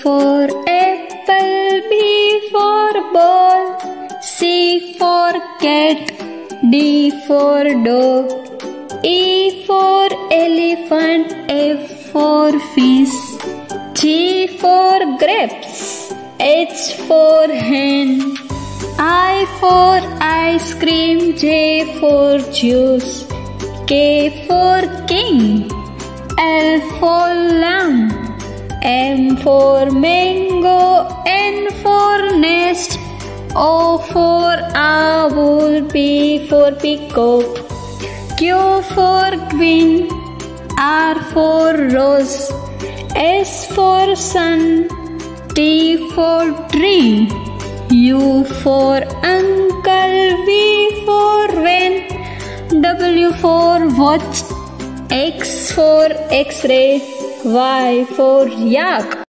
for apple, B for ball, C for cat, D for dog, E for elephant, F for fish, G for grapes, H for hen, I for ice cream, J for juice, K for king, L for lamb, M for mango, N for nest, O for owl, P for peacock, Q for queen, R for rose, S for sun, T for tree, U for uncle, V for van, W for watch, X for X-ray, Y for yak.